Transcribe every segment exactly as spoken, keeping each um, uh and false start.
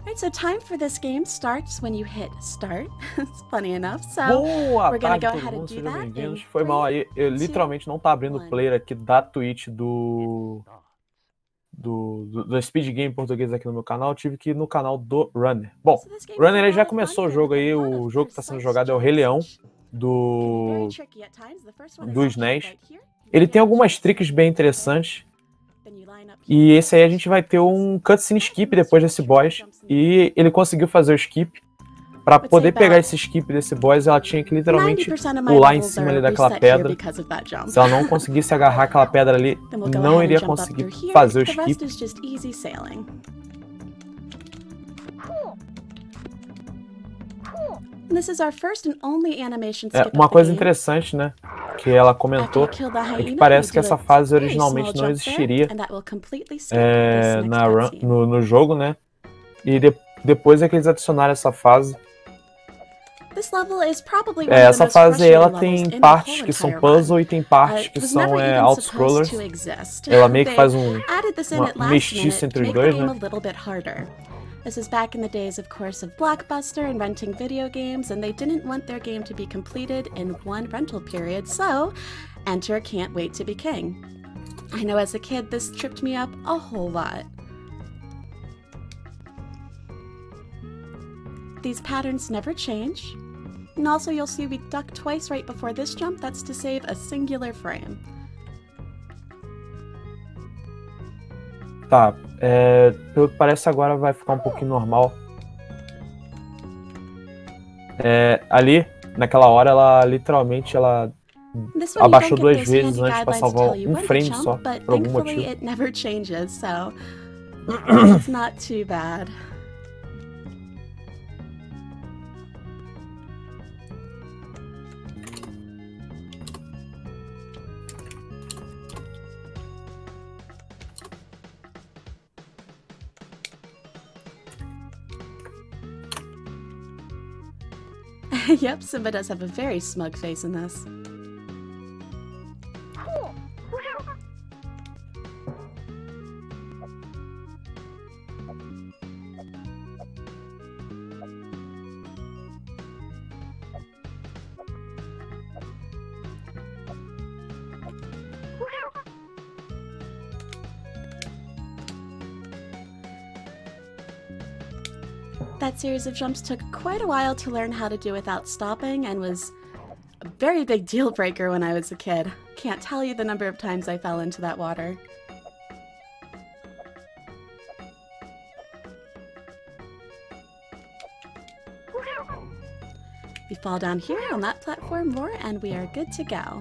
Alright, so time for this game starts when you hit start. It's funny enough. So Boa we're gonna tarde, go todo ahead and mundo, do sejam that. bem-vindos. in Foi mal three, aí, eu two, literalmente não tá abrindo o one. player aqui da Twitch do, do, do, do Speed Game português aqui no meu canal, eu tive que ir no canal do Runner. Bom, So this game o is Runner a ele já lot of fun, começou o filled jogo with a aí, lot o of jogo que está sendo precise jogado é o Rei Leão, jumps, which can be very do, tricky at times. The first one is do actually S N E S. right here. Ele You tem get algumas just tricks bem interessantes, then you line up e here esse aí a gente first. vai ter um cutscene skip depois desse boss, e ele conseguiu fazer o skip. Pra poder pegar esse skip desse boss, ela tinha que literalmente pular em cima ali daquela pedra. Se ela não conseguisse agarrar aquela pedra ali, não iria conseguir fazer o skip. É, uma coisa interessante, né, que ela comentou, é que parece que essa fase originalmente não existiria é, na run, no, no jogo, né, e de, depois é que eles adicionaram essa fase. É, essa fase ela tem partes que são puzzle e tem partes que são é, auto-scrollers. Ela meio que faz um uma mestiça entre os dois, né? This is back in the days, of course, of Blockbuster and renting video games, and they didn't want their game to be completed in one rental period, so enter Can't Wait to Be King. I know as a kid this tripped me up a whole lot. These patterns never change. And also you'll see we duck twice right before this jump, that's to save a singular frame. Tá, é, pelo que parece agora vai ficar um pouquinho normal. É, ali, naquela hora, ela literalmente ela abaixou duas vezes antes para salvar um frame só, por algum motivo. It never changes, so it's not too bad. Yep, Simba does have a very smug face in this. That series of jumps took quite a while to learn how to do without stopping and was a very big deal breaker when I was a kid. Can't tell you the number of times I fell into that water. We fall down here on that platform more and we are good to go.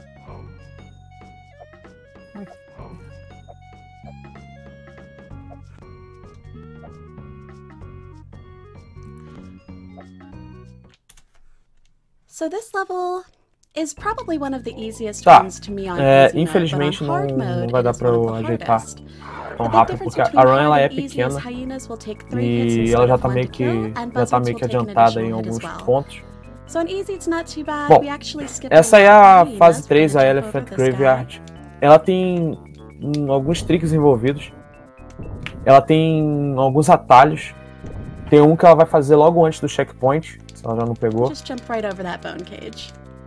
So this level is probably one of the easiest Tá, runs to me on é, easy mode, infelizmente but on não, hard não mode, vai it dar is pra one eu of the ajeitar hardest. tão The big rápido, difference porque a between run ela hard é and easy is pequena hyenas will take three hits e instead ela já of tá one meio to que, kill, and já tá buzzards meio will que take an adiantada em additional hit as alguns well. pontos. So on easy it's not too bad. Bom, We actually skip essa aí é a a lot of fase hyenas. três, We're a gonna jump Elephant over this guy. Graveyard. Ela tem hum, alguns tricks envolvidos. Ela tem alguns atalhos. Tem um que ela vai fazer logo antes do checkpoint, se ela já não pegou. Just jump right over that bone cage.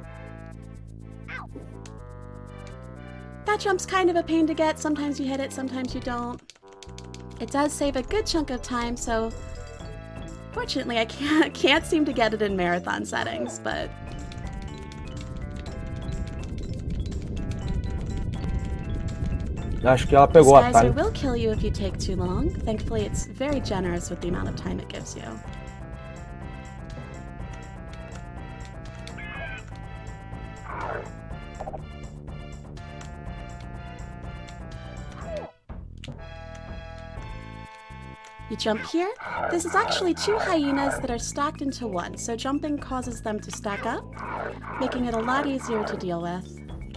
That jump's kind of a pain to get. Sometimes you hit it, sometimes you don't. It does save a good chunk of time, so fortunately I can't can't seem to get it in marathon settings, but Acho que ela pegou o this atalho. geyser will kill you if you take too long. Thankfully it's very generous with the amount of time it gives you. You jump here. This is actually two hyenas that are stacked into one, so jumping causes them to stack up, making it a lot easier to deal with.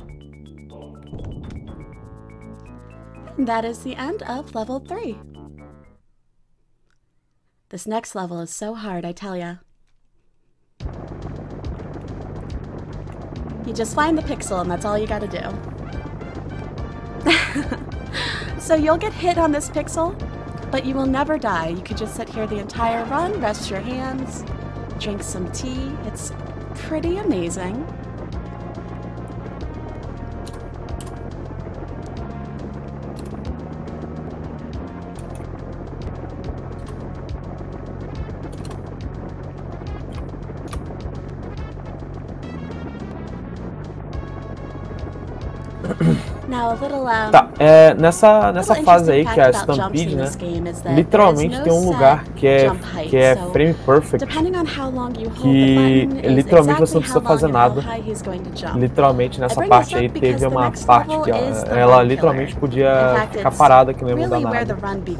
And that is the end of level three. This next level is so hard, I tell ya. You just find the pixel and that's all you gotta do. So you'll get hit on this pixel But you will never die. You could just sit here the entire run, rest your hands, drink some tea. It's pretty amazing. Now, a little, um, tá, é, nessa, nessa fase aí, que é a Stampede, né, literalmente tem um lugar que é, que é frame perfect, que literalmente você não precisa fazer nada. Literalmente nessa parte aí teve uma parte que ela, ela literalmente podia ficar parada, que não ia mudar nada.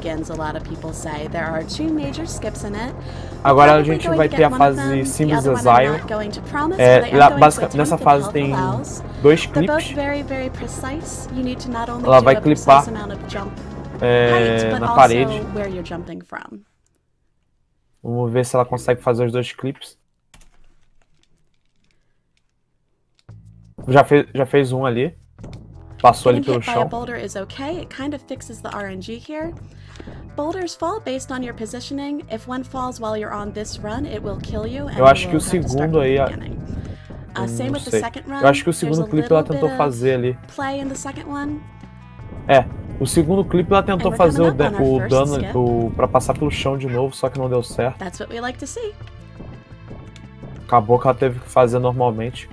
Agora a gente vai ter a fase Simba's Exile. É, lá, basicamente, nessa fase tem dois clipes. Ela vai clipar é, na parede. Vamos ver se ela consegue fazer os dois clipes. Já fez, já fez um ali. Passou ali pelo chão. Boulders fall based on your positioning. If one falls while you're on this run, it will kill you. Eu acho que o segundo aí, Uh, same with the second run. Eu acho que o segundo clipe ela tentou fazer ali. É, o segundo clipe ela tentou fazer o, o dano o, pra passar pelo chão de novo, só que não deu certo. Like Acabou que ela teve que fazer normalmente.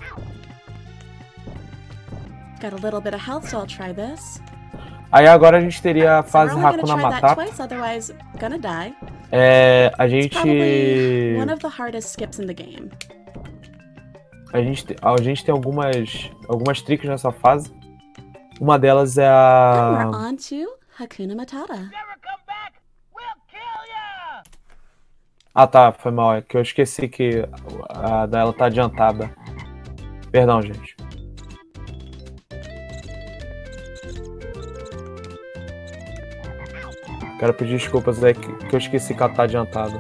Got a little bit of health, so I'll try this. Aí agora a gente teria a fase so Hakuna Matata. Twice, otherwise gonna die. É, a gente one of the hardest skips in the game. A gente, a gente tem algumas, algumas tricks nessa fase. Uma delas é a... And we're on to Hakuna Matata. Ah tá, foi mal. É que eu esqueci que a dela tá adiantada. Perdão, gente. Quero pedir desculpas aí que, que eu esqueci que ela tá adiantada.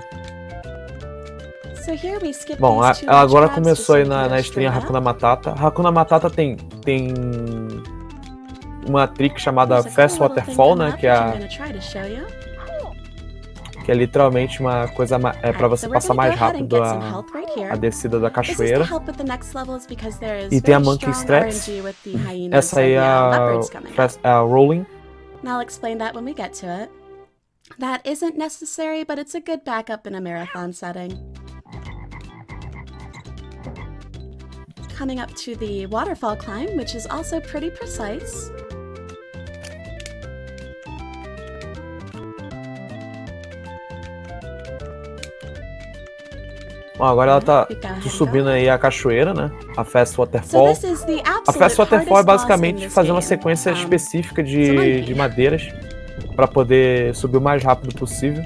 Bom, a, ela agora começou aí na, na estreia Hakuna Matata. Hakuna Matata tem, tem uma trick chamada Fast Waterfall, né? Que é, a, que é literalmente uma coisa é para você passar mais rápido a, a descida da cachoeira. E tem a Monkey Straps. Essa aí é a, a Rolling. I'll explain that when we get to it. That isn't necessary, but it's a good backup in a marathon setting. Coming up to the waterfall climb, which is also pretty precise. Bom, agora ela tá subindo aí a cachoeira, né? A Fast Waterfall. A Fast Waterfall é basicamente fazer uma sequência específica de, de madeiras para poder subir o mais rápido possível.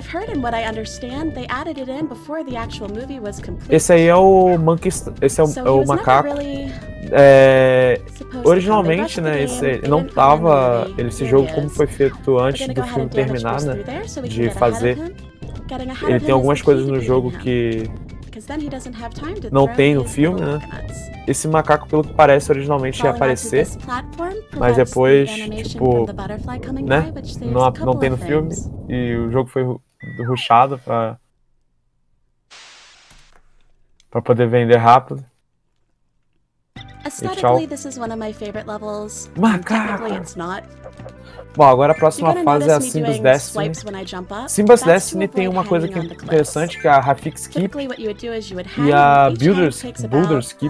Esse aí é o Monkey, esse é o, é o macaco. É, originalmente, né, esse não tava, esse jogo como foi feito antes do filme terminar, né, de fazer. Ele tem algumas coisas no jogo que não tem no filme, né? Esse macaco, pelo que parece, originalmente ia aparecer, mas depois, tipo, né? Não, não tem no filme e o jogo foi rushado pra, pra poder vender rápido. E tchau. Macaco! Bom, agora a próxima fase é a Simba's Destiny. Simba's Destiny tem uma coisa que é interessante, que é a Rafik Skip e a Builder's, Builder's Skip.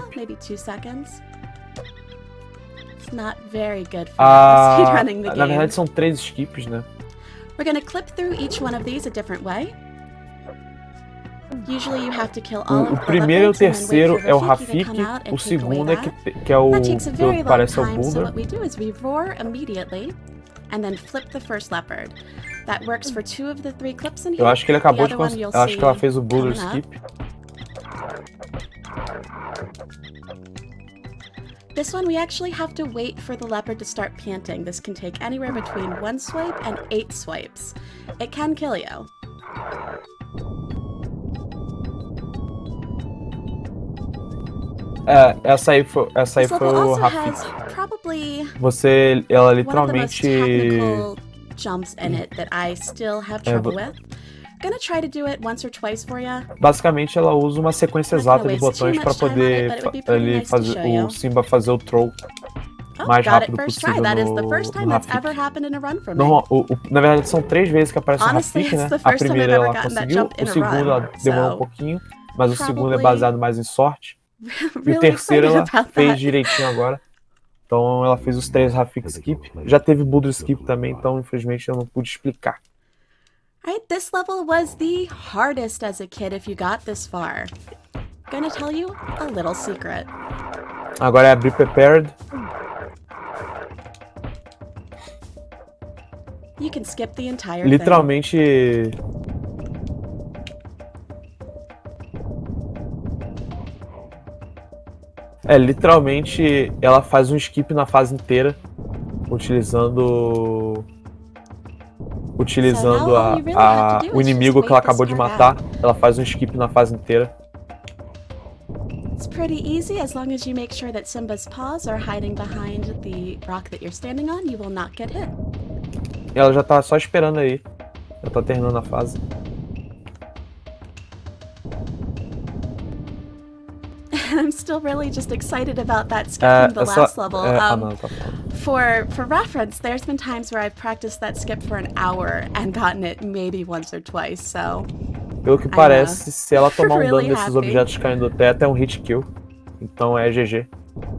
Ah, na verdade são três skips, né? We're gonna clip through each one of these a different way. O, o primeiro e o terceiro é o Rafik, o segundo é que, que é o que parece o Boulder. Eu acho que ele acabou de conseguir. Eu acho que ela fez o Boulder Skip. This one we actually have to wait for the leopard to start panting. This can take anywhere between one swipe and eight swipes. It can kill you. É, essa aí foi, essa aí foi o Rafik. Você, ela literalmente jumps in it that I still have trouble with. Gonna try to do it once or twice for you. Basicamente, ela usa uma sequência exata de botões para poder fa ele fazer, o Simba fazer o throw oh, mais rápido possível no, no Não, o, o, na verdade, são três vezes que aparece o Rafik, né? A primeira ela conseguiu, o segundo ela demorou um pouquinho, mas o segundo é baseado mais em sorte. E o terceiro ela fez direitinho agora. Então ela fez os três Rafik skip. Já teve Boulder skip também, então infelizmente eu não pude explicar. Right, this level was the hardest as a kid if you got this far. Gonna tell you a little secret. Agora é abrir prepared. You can skip the entire Literalmente thing. É, literalmente ela faz um skip na fase inteira, utilizando utilizando a, a, o inimigo que ela acabou de matar. Ela faz um skip na fase inteira. It's pretty easy as long as you make sure that Simba's paws are hiding behind the rock that you're standing on, you will not get hit. E ela já tá só esperando aí. Já tá terminando a fase. I'm still really just excited about that skip uh, from the last só, level. Uh, um, ah, não, tá for for reference, there's been times where I've practiced that skip for an hour and gotten it maybe once or twice, so... Pelo que parece, se ela tomar um really dano desses happy. objetos caindo do teto, é um hit kill. Então é G G.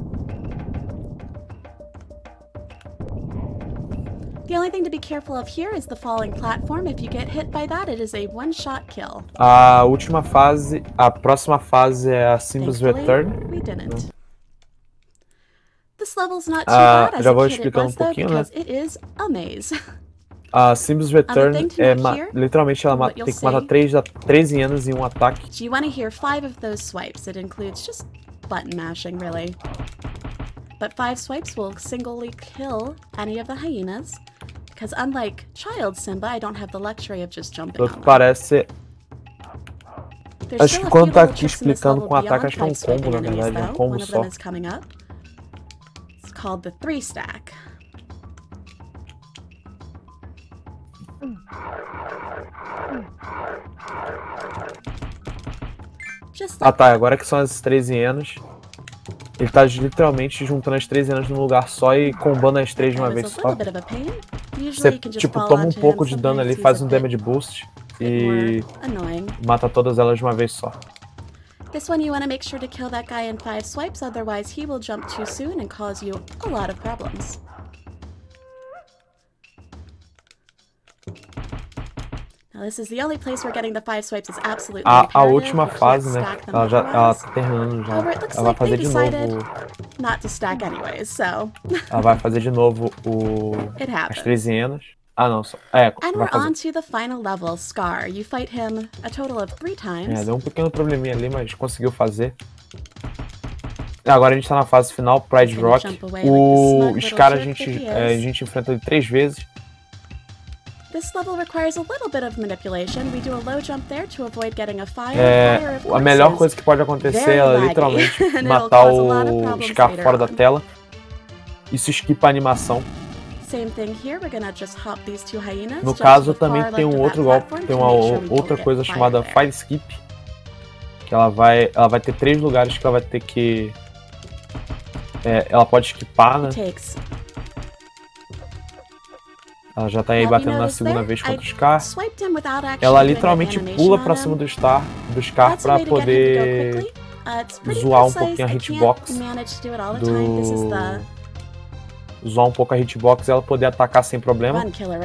The only thing to be careful of here is the falling platform. If you get hit by that, it is a one-shot kill. A última fase, a próxima fase é a Simba's Return. We didn't. This level's not too ah, bad as já vou a kid it was, um pouquinho, though, né? because it is a maze. A Simba's Return é literalmente ela tem que matar três hienas em um ataque. Do you want to hear five of those swipes? It includes just button mashing, really. But five swipes will singly kill any of the hyenas. Because unlike Child Simba, I don't have the luxury of just jumping on them. Parece... Acho que quando tá aqui explicando com ataque, acho que é um combo, na verdade, é um combo só. It's called the three stack. Ah tá, agora que são as três hienas. Ele tá literalmente juntando as três hienas num lugar só e combando as três de uma vez só. Você, tipo, toma um pouco de dano ali, faz um damage boost e mata todas elas de uma vez só. This one you want to make sure to kill that guy in five swipes, otherwise he will jump too soon and cause you a lot of problems. Now this is the only place where getting the five swipes is absolutely a, a última fase, né? Ela já ela tá terminando já. However, ela vai fazer de novo. Not to stack anyways, so. Ela vai fazer de novo o as três hienas. Ah, não, só. É, and we're on to the final level, Scar. You fight him a total of three times. É, deu um pequeno probleminha ali, mas conseguiu fazer. Agora a gente tá na fase final, Pride Rock. O Scar a gente, é, a gente enfrenta ele três vezes. This level requires a little bit of manipulation. We do a low jump there to avoid getting a fire. É, a melhor coisa que pode acontecer é literalmente matar o Scar fora da tela. Isso esquipa a animação. No caso também tem um outro golpe, tem uma outra coisa chamada Fire Skip, que ela vai, ela vai ter três lugares que ela vai ter que, é, ela pode esquipar, né? Ela já tá aí batendo na segunda vez contra o Scar. Ela literalmente pula pra cima do Scar, do Scar pra poder zoar um pouquinho a hitbox. Do... Zoar um pouco a hitbox e ela poder atacar sem problema.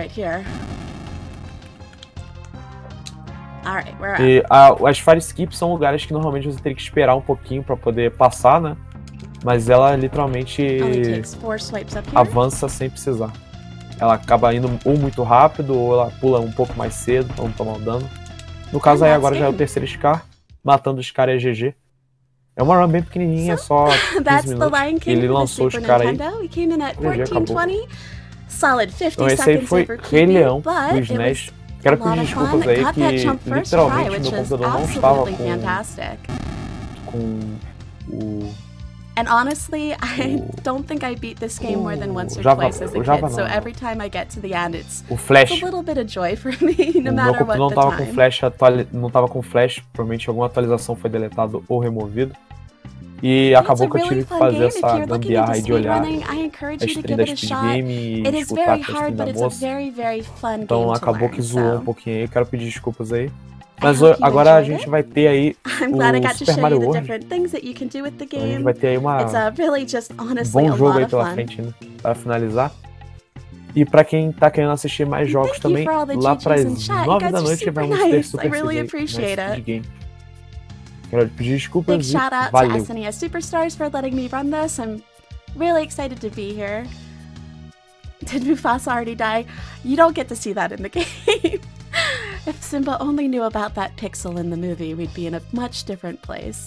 E a, as Fire Skips são lugares que normalmente você tem que esperar um pouquinho pra poder passar, né? Mas ela literalmente avança sem precisar. Ela acaba indo ou muito rápido, ou ela pula um pouco mais cedo pra não tomar o dano. No caso aí agora já é o terceiro Scar. Matando o Scar é G G. É uma run bem pequenininha, só quinze minutos. Ele lançou o Scar aí. G G, acabou. Então esse aí foi Rei Leão do S N E S. Quero pedir desculpas aí que literalmente meu computador não estava com, com o... And honestly, I don't think I beat this game more than once or Java, twice as a Java kid. não. So every time I get to the end, it's, o Flash. it's a little bit of joy for me, no o matter meu what não the tava time. com Flash, atuali... não tava com Flash, provavelmente alguma atualização foi deletado ou removido. E acabou que eu tive que fazer essa gambiarra aí de olhar a stream da Speed Game e escutar a stream da moça. Então acabou que zoou um pouquinho aí, quero pedir desculpas aí. Mas agora a gente vai ter aí o Super Mario World. Então a gente vai ter aí uma... um bom jogo aí pela frente ainda, para finalizar. E pra quem tá querendo assistir mais jogos também, lá pras nove da noite vamos ter Super Speed Game. Quero pedir desculpas. Big shout out valeu. to S N E S Superstars for letting me run this. I'm really excited to be here. Did Mufasa already die? You don't get to see that in the game. If Simba only knew about that pixel in the movie, we'd be in a much different place.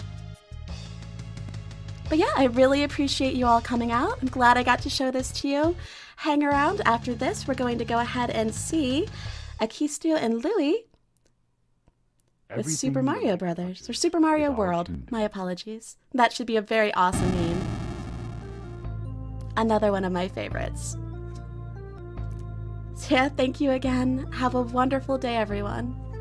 But yeah, I really appreciate you all coming out. I'm glad I got to show this to you. Hang around. After this, we're going to go ahead and see Akistu and Louie with Super Mario Brothers, or Super Mario World. My apologies. That should be a very awesome name. Another one of my favorites. So yeah, thank you again. Have a wonderful day, everyone.